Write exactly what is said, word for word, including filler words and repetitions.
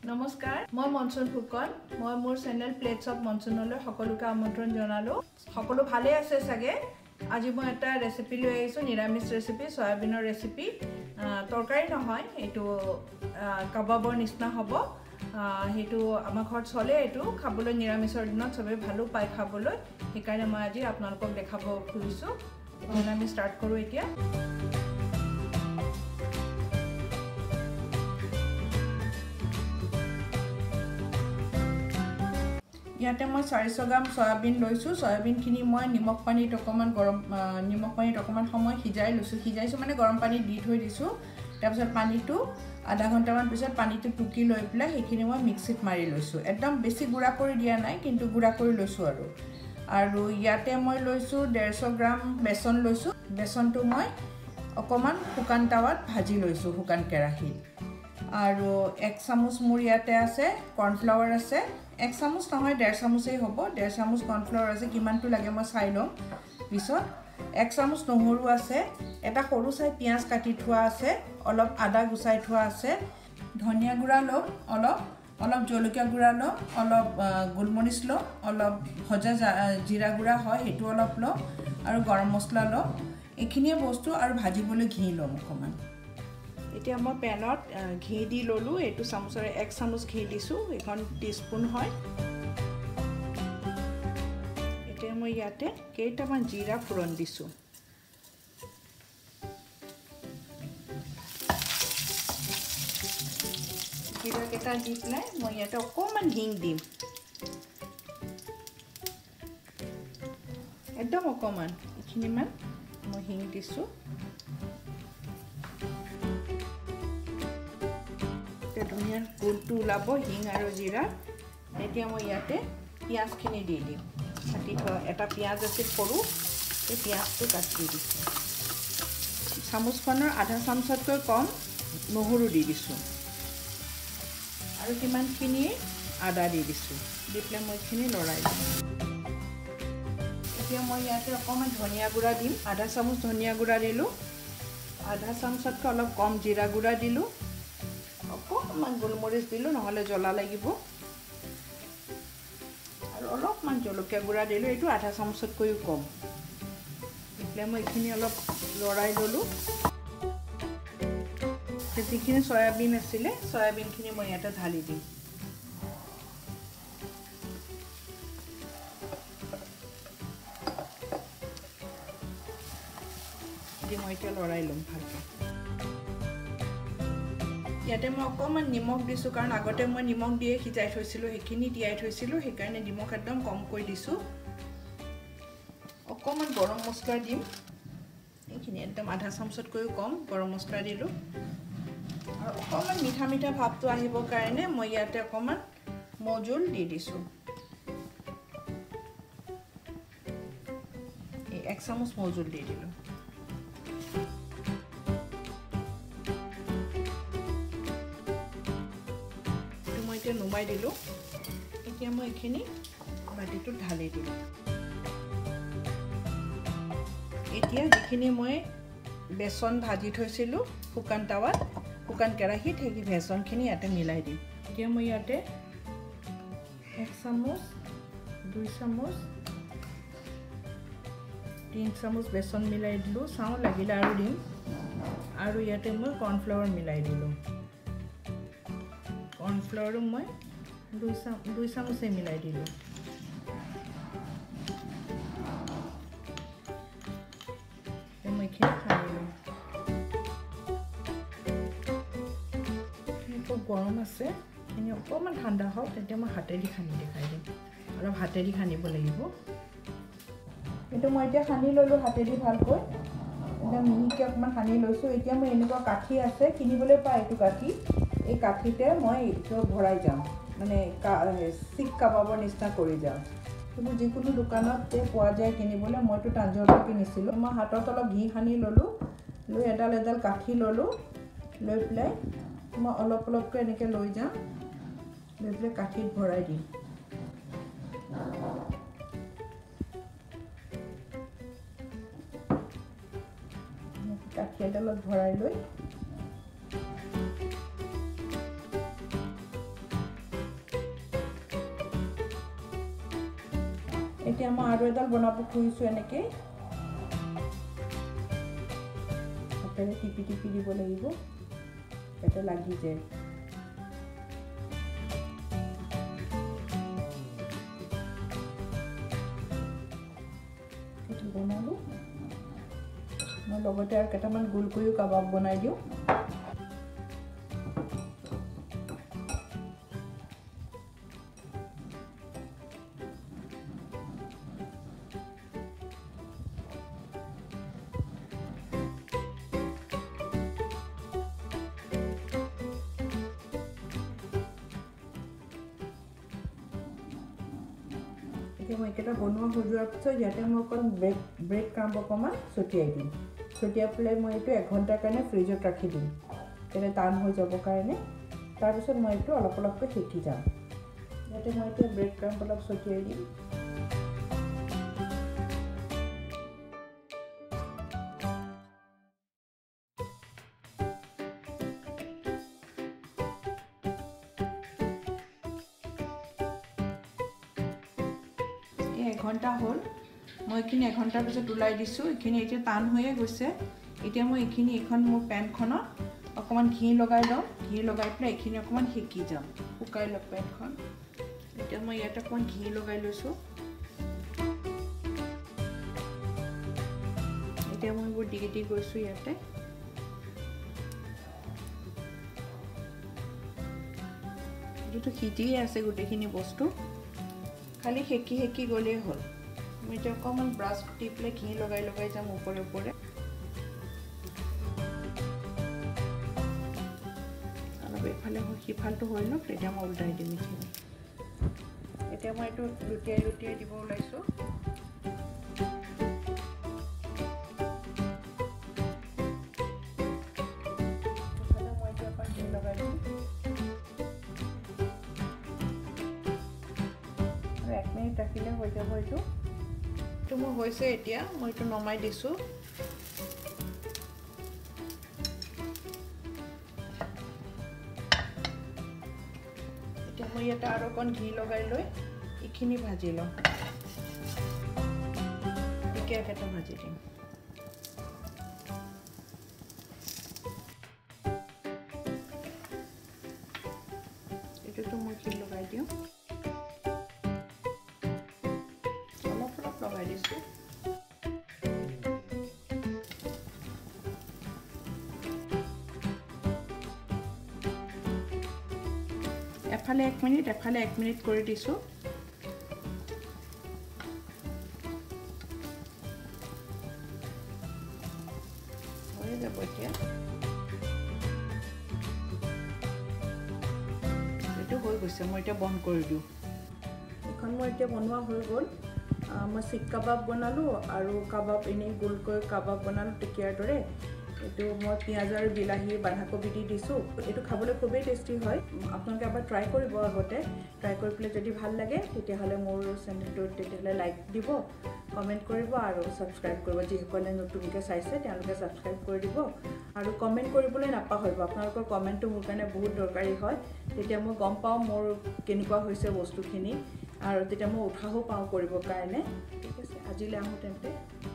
নমস্কাৰ মই মনসুন ফুকন মই মোৰ চেনেল প্লেটস অফ মনসুনলৈ সকলোকে আমন্ত্ৰণ জনালো সকলো ভালে আছে সাগে আজি মই এটা ৰেচিপি লৈ আহিছো নিৰামিষ ৰেচিপি সয়াবিনৰ ৰেচিপি তৰকাৰী নহয় এটো কাবাবৰ নিচিনা হ'ব হেতু আমাৰ ঘৰত চলে এটো খাবলৈ নিৰামিষৰ দিনত সবে ভালো পায় খাবলৈ সেইকাৰণে মই আজি আপোনালোকক দেখাব খুজিছো আমি ষ্টাৰ্ট কৰো এতিয়া ইয়াতে মই চাৰিশ গ্ৰাম সয়াবিন লৈছো সয়াবিন খিনি মই নিমখ পানীত অকমান গৰম নিমখ পানীত অকমান সময় সিজাই লৈছো সিজাইছো মানে গৰম পানী দি থৈ দিছো তাৰপিছত পানীটো আধা ঘণ্টা মান পিছত পানীটো টুকি লৈ পেলাই সেইখিনি মই মিক্সিত মাৰি লৈছো একদম বেছি গুড়া কৰি দিয়া নাই কিন্তু গুড়া কৰি লৈছো আৰু আৰু ইয়াতে মই লৈছো ডেৰশ গ্ৰাম বেসন লৈছো বেসনটো মই অকমান শুকান তাৱাত ভাজি লৈছো শুকান কেৰাহীত আৰু এক চামুচ মোৰ ইয়াতে আছে কৰ্ণফ্লাৱাৰ আছে এক চামুচ নহয় ডেৰ চামুচেই হ'ব ডেৰ চামুচ কৰ্ণফ্লাৱাৰ আছে কিমানটো লাগে মই চাই লম পিছত এক চামুচ নহৰু আছে এটা সৰু চাই পিয়াজ কাটি থোৱা আছে অলপ আদা গুছাই থোৱা আছে ধনিয়া গুড়া লম অলপ অলপ জলকীয়া গুড়া লম অলপ গোলমৰিচ লম অলপ ভজা জিৰা গুড়া হয় হেতু অলপ লম আৰু গৰম মছলা লম এইখিনিয়ে বস্তু আৰু ভাজিবলৈ ঘি লম অকমান এতিয়া মই পেনত ঘি দি ললো এটো চামুচৰে এক চামুচ ঘি দিছো এখন টিস্পুন হয় এতিয়া মই ইয়াতে কেইটামান জিৰা ফুৰণ দিছো জিৰা কেটা দি পেলাই মই ইয়াতে অকমান হিং দিম একদম অকমান ইখিনিমান মই হিং দিছো ধনিয়াৰ গুড়টো ওলাব হিং আৰু জিৰা এতিয়া মই ইয়াতে পিয়াজখিনি দি দিম কাটি থোৱা এটা পিয়াজ আছিল সৰু এই পিয়াজটো কাটি দিছোঁ চামুচখনৰ আধা চামুচতকৈ কম নহৰু দি দিছোঁ আৰু কিমানখিনি আদা দি দিছোঁ দি পেলাই মই এইখিনি লৰাই দিম এতিয়া মই ইয়াতে অকণমান ধনিয়া গুড়া দিম আধা চামুচ ধনিয়া গুড়া দিলোঁ আধা চামুচতকৈ অলপ কম জিৰা গুড়া দিলোঁ অকণমান গোলমৰিচ দিলোঁ নহ'লে জ্বলা লাগিব আৰু অলপমান জলকীয়া গুড়া দিলোঁ এইটো আধা চামুচতকৈও কম এতিয়া মই এইখিনি অলপ লৰাই ল'লোঁ যিখিনি সয়াবিন আছিলে সয়াবিনখিনি মই ইয়াতে ঢালি দিম দি মই এতিয়া লৰাই ল'ম ভালকৈ ইয়াতে মই অকমান নিমখ দিছো কাৰণ আগতে মই নিমখ দিয়ে সিজাই থৈছিলো সেইখিনি তিয়াই থৈছিলো সেইকাৰণে নিমখ একদম কমকৈ দিছো অকমান গৰম মছলা দিম এইখিনি একদম আধা চামুচতকৈও কম গৰম মছলা দিলো আৰু অকমান মিঠা মিঠা ভাৱটো আহিবৰ কাৰণে মই ইয়াতে অকমান মজুল দি দিছো এই এক চামুচ মজুল দি দিলো নুমাই দিলোঁ এতিয়া মই এইখিনি বাটিটোত ঢালি দিম এতিয়া যিখিনি মই বেসন ভাজি থৈছিলোঁ শুকান তাৱাত শুকান কেৰাহীত সেই বেসনখিনি ইয়াতে মিলাই দিম এতিয়া মই ইয়াতে এক চামুচ দুই চামুচ তিন চামুচ বেসন মিলাই দিলোঁ চাওঁ লাগিলে আৰু দিম আৰু ইয়াতে মই কৰ্ণফ্লাৱাৰ মিলাই দিলোঁ কৰ্ণফ্লাৱাৰো মই দুই চাম দুই চামুচে মিলাই দিলোঁ মই এইখিনি সানি লওঁ খুব গৰম আছে এইখিনি অকণমান ঠাণ্ডা হওক তেতিয়া মই হাতেদি সানি দেখাই দিম অলপ হাতেদি সানিব লাগিব কিন্তু মই এতিয়া সানি ল'লোঁ হাতেদি ভালকৈ এতিয়া মিহিকৈ অকণমান সানি লৈছোঁ এতিয়া মই এনেকুৱা কাঠি আছে কিনিবলৈ পায় এইটো কাঠি এই কাঠিতে মই এইটো ভৰাই যাম মানে শিখ কাবাবৰ নিচিনা কৰি যাম কিন্তু যিকোনো দোকানতে পোৱা যায় কিনিবলৈ মইতো তাঞ্জোৰটো কিনিছিলোঁ মই হাতত অলপ ঘি সানি ল'লোঁ লৈ এডাল এডাল কাঠি ল'লোঁ লৈ পেলাই মই অলপ অলপকৈ এনেকৈ লৈ যাম লৈ পেলাই কাঠিত ভৰাই দিম কাঠি এডালত ভৰাই লৈ এতিয়া মই আৰু এডাল বনাব খুজিছো এনেকৈ হাতেৰে টিপি টিপি দিব লাগিব যাতে লাগি যায় এইটো বনালো মই লগতে আৰু কেইটামান গোল কৰিও কাবাব বনাই দিওঁ এতিয়া মই একেটা বনোৱা হৈ যোৱাৰ পিছত ইয়াতে মই অকণ ব্ৰেড ব্ৰেড ক্ৰাম্ব অকণমান ছটিয়াই দিম ছটিয়াই পেলাই মই এইটো এঘণ্টাৰ কাৰণে ফ্ৰিজত ৰাখি দিম তেতিয়া টান হৈ যাবৰ কাৰণে তাৰপিছত মই এইটো অলপ অলপকৈ সেকি যাম ইয়াতে মই এতিয়া ব্ৰেড ক্ৰাম্ব অলপ ছটিয়াই দিম এঘণ্টা হ'ল মই এইখিনি এঘণ্টাৰ পিছত ওলাই দিছোঁ এইখিনি এতিয়া টান হৈয়ে গৈছে এতিয়া মই এইখিনি এখন মোৰ পেনখনত অকণমান ঘি লগাই লওঁ ঘি লগাই পেলাই এইখিনি অকণমান সেকি যাম শুকাই লওঁ পেনখন এতিয়া মই ইয়াতে অকণমান ঘি লগাই লৈছোঁ এতিয়া মই এইবোৰ দি দি গৈছোঁ ইয়াতে যিটো সিজিয়ে আছে গোটেইখিনি বস্তু খালি হেকি হেকি গ'লেই হ'ল মই এতিয়া অকণমান ব্ৰাছ দি পেলাই ঘি লগাই লগাই যাম ওপৰে ওপৰে অলপ এইফালে সিফালটো হৈ লওক তেতিয়া মই উল্টাই দিম এইখিনি এতিয়া মই এইটো লুটিয়াই লুটিয়াই দিব ওলাইছোঁ মই এতিয়া অকণ ঘি লগাই দিম এক মিনিট ৰাখিলে হৈ যাব এইটো এইটো মোৰ হৈছে এতিয়া মই এইটো নমাই দিছোঁ এতিয়া মই ইয়াতে আৰু অকণ ঘি লগাই লৈ এইখিনি ভাজি লওঁ একে একেটা ভাজি দিম এইটোতো মই ঘি লগাই দিওঁ লগাই দিছোঁ এফালে এক মিনিট এফালে এক মিনিট কৰি দিছোঁ হৈ যাব এতিয়া এইটো হৈ গৈছে মই এতিয়া বন্ধ কৰি দিওঁ এখন মই এতিয়া বনোৱা হৈ গ'ল মই শিখ কাবাব বনালোঁ আৰু কাবাব এনেই গোলকৈ কাবাব বনালোঁ টিকিয়াৰ দৰে এইটো মই পিঁয়াজ আৰু বিলাহী বন্ধাকবি দি দিছোঁ এইটো খাবলৈ খুবেই টেষ্টি হয় আপোনালোকে এবাৰ ট্ৰাই কৰিব আগতে ট্ৰাই কৰি পেলাই যদি ভাল লাগে তেতিয়াহ'লে মোৰ চেনেলটোত তেতিয়াহ'লে লাইক দিব কমেণ্ট কৰিব আৰু ছাবস্ক্ৰাইব কৰিব যিসকলে নতুনকৈ চাইছে তেওঁলোকে ছাবস্ক্ৰাইব কৰি দিব আৰু কমেণ্ট কৰিবলৈ নাপাহৰিব আপোনালোকৰ কমেণ্টটো মোৰ কাৰণে বহুত দৰকাৰী হয় তেতিয়া মই গম পাওঁ মোৰ কেনেকুৱা হৈছে বস্তুখিনি আৰু তেতিয়া মই উৎসাহো পাওঁ কৰিবৰ কাৰণে ঠিক আছে আজিলৈ আহোঁ তেন্তে